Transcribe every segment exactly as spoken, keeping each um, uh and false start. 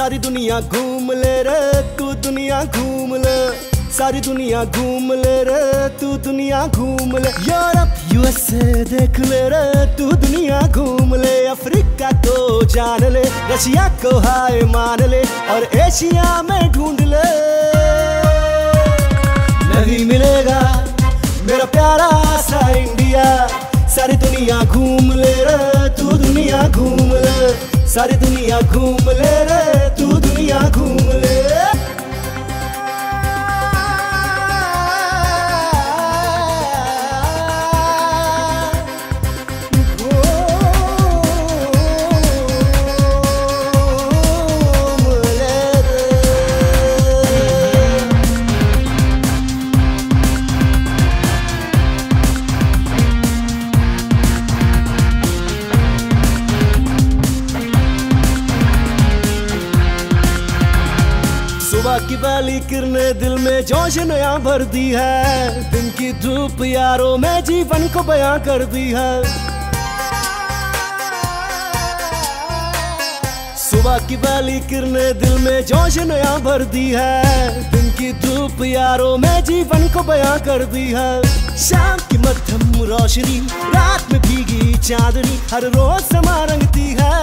सारी दुनिया घूम ले रे तू दुनिया घूम ले, सारी दुनिया घूम ले रे तू दुनिया घूम ले। यूरोप यूएसए देख ले रे तू दुनिया घूम ले। अफ्रीका को जान ले, रशिया को हाय मान ले, और एशिया में ढूंढ ले। नहीं मिलेगा मेरा प्यारा सा इंडिया, सारी दुनिया घूम ले रे तू दुनिया घूम ले, सारी दुनिया घूम ले रे तू दुनिया घूम ले। सुबह की पहली किरणें दिल में जोश नया भर दी है, दिन की धूप यारों में जीवन को बयां कर दी है। सुबह की पहली किरणें दिल में जोश नया भर दी है, दिन की धूप यारों में जीवन को बयां कर दी है। शाम की मध्यम रोशनी रात में भीगी चांदनी हर रोज समा रंगती है।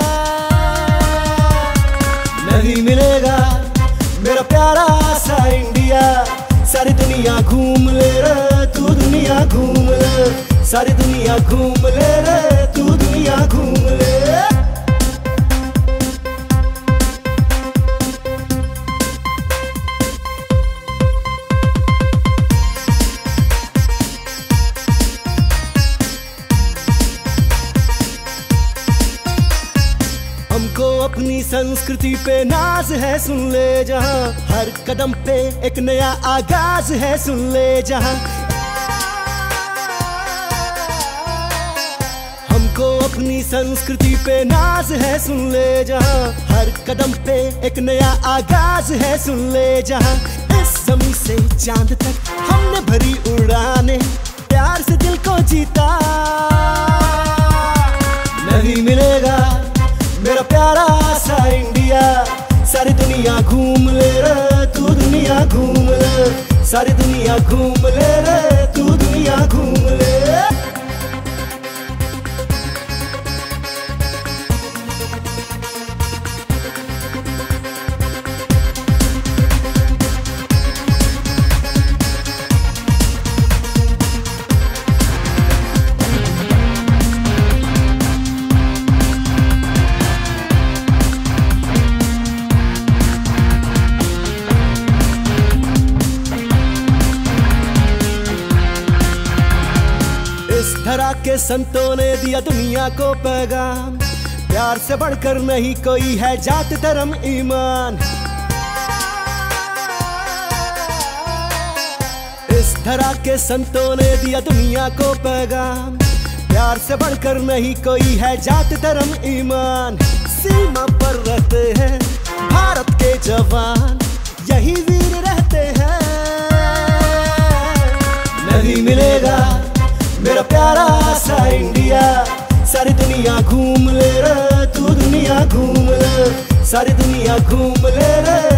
नहीं मिलेगा मेरा प्यारा सा इंडिया, सारी दुनिया घूम ले रे तू दुनिया घूम ले, सारी दुनिया घूम ले रे तू दुनिया घूम ले। हमको अपनी संस्कृति पे नाज है सुन ले जहां, हर कदम पे एक नया आगाज है सुन ले जहां। हमको अपनी संस्कृति पे नाज है सुन ले जहां, हर कदम पे एक नया आगाज है सुन ले जहां। इस जमीन से चांद तक हमने भरी उड़ाने, प्यार से दिल को जीता। नहीं मिलेगा मेरा प्यारा सा इंडिया, सारी दुनिया घूम ले रे तू दुनिया घूम ले, सारी दुनिया घूम ले रे तू दुनिया घूम ले। इस धरा के संतों ने दिया दुनिया को पैगाम, प्यार से बढ़कर नहीं कोई है जात धर्म ईमान। इस धरा के संतों ने दिया दुनिया को पैगाम, प्यार से बढ़कर नहीं कोई है जात धर्म ईमान। सीमा पर रहते हैं भारत के जवान, यही वीर रहते हैं। नहीं मिलेगा मेरा प्यारा सा इंडिया, सारी दुनिया घूम ले रे तू दुनिया घूम ले, सारी दुनिया घूम ले रे